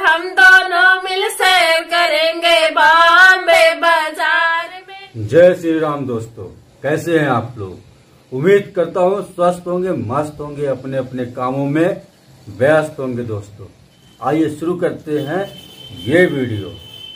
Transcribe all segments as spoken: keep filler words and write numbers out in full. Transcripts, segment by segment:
हम दोनों मिल सैर करेंगे बॉम्बे बाजार में। जय श्री राम दोस्तों, कैसे हैं आप लोग। उम्मीद करता हूँ स्वस्थ होंगे, मस्त होंगे, अपने अपने कामों में व्यस्त होंगे। दोस्तों आइए शुरू करते हैं ये वीडियो।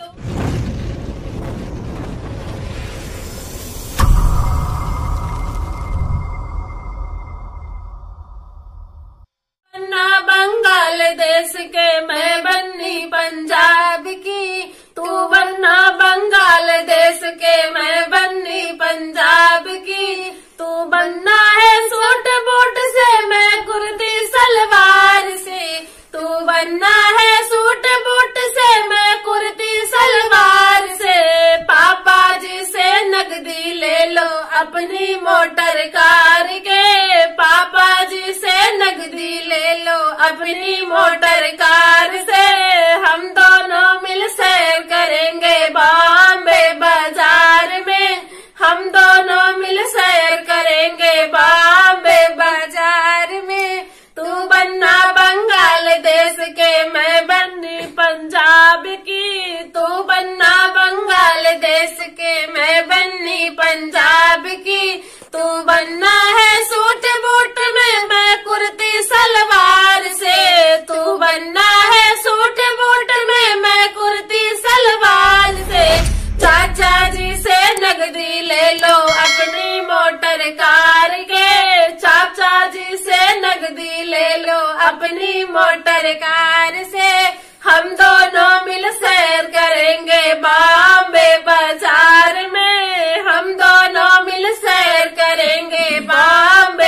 बांग्लादेश के मैं बन्नी पंजाब की, तू बनना बांग्लादेश के मैं बन्नी पंजाब की। तू बनना है सूट बूट से मैं कुर्ती सलवार से, तू बनना है सूट बूट से मैं कुर्ती सलवार से। पापा जी से नगदी ले लो अपनी मोटर कार के, पापा जी से नगदी ले लो अपनी मोटर कार से। हम दोनों मिल सैर करेंगे बॉम्बे बाजार में, हम दोनों मिल सैर करेंगे बॉम्बे बाजार में। तू बनना बांग्लादेश के मैं बन्नी पंजाब की, तू बनना बांग्लादेश के मैं बन्नी पंजाब की। तू बनना है सूट बूट में मैं कुर्ती सलवार से, तू बनना है सूट बूट में मैं कुर्ती सलवार से। चाचा जी से नगदी ले लो अपनी मोटर कार के, चाचा जी से नगदी ले लो अपनी मोटर कार से। हम दोनों मिल सैर करेंगे बॉम्बे बाजार में, हम दोनों मिल सैर करेंगे बॉम्बे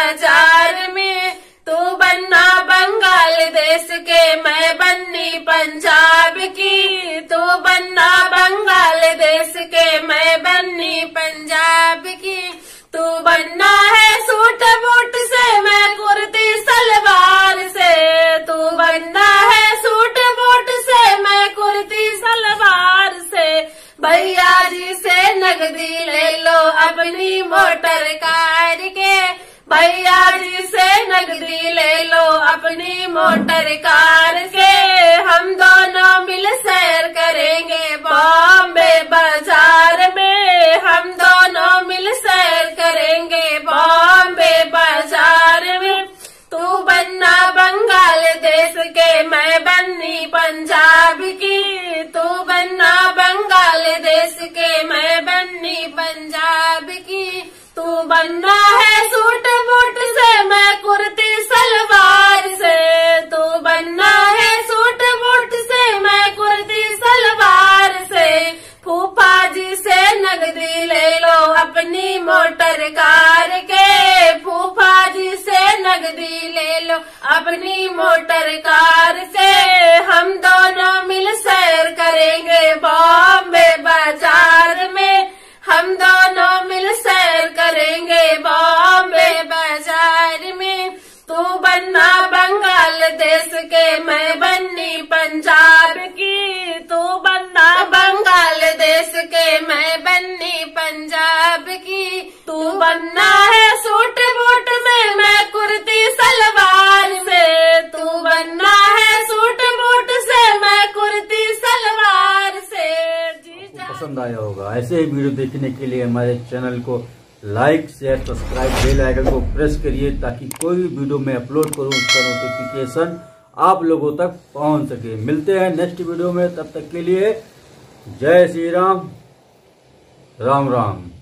बाजार में। तू बनना बांग्लादेश के मैं बन्नी पंजाब की, तू बनना बांग्लादेश के मैं बन्नी पंजाब की। तू बनना है सूट बूट से मैं कुर्ती सलवार से, तू बनना है सूट बूट से मैं कुर्ती सलवार से। भैया जी से नगदी ले लो अपनी मोटर कार के, भैया जी से नगदी ले लो अपनी मोटर कार के। हम दोनों मिल सैर करेंगे बॉम्बे बाजार में, हम दोनों मिल सैर करेंगे बॉम्बे बाजार में। तू बनना बांग्लादेश के मैं बन्नी पंजाब की, तू बनना बांग्लादेश के मैं बन्नी पंजाब की। तू बनना है सूट बूट से मैं कुर्ती सलवार से, तू बनना है सूट बूट से मैं कुर्ती सलवार से। फूफा जी से नगदी ले लो अपनी मोटर कार के, फूफा जी से नगदी ले लो अपनी मोटर कार से। हम दोनों मिल सैर करेंगे बॉम्बे बाजार में, हम दोनों मिल सैर करेंगे बॉम्बे बाजार में। तू बनना बांग्लादेश के मैं बन्नी पंजाब की, तू बनना बांग्लादेश के मैं बन्नी पंजाब की। तू बनना है सूट बूट में मैं कुर्ती सलवार से, तू बनना है सूट बूट से मैं कुर्ती सलवार से। जी पसंद आया होगा। ऐसे ही वीडियो देखने के लिए हमारे चैनल को like share subscribe bell icon को प्रेस करिए, ताकि कोई भी वीडियो मैं अपलोड करूं उसका नोटिफिकेशन आप लोगों तक पहुंच सके। मिलते हैं नेक्स्ट वीडियो में, तब तक के लिए जय श्री राम, राम राम।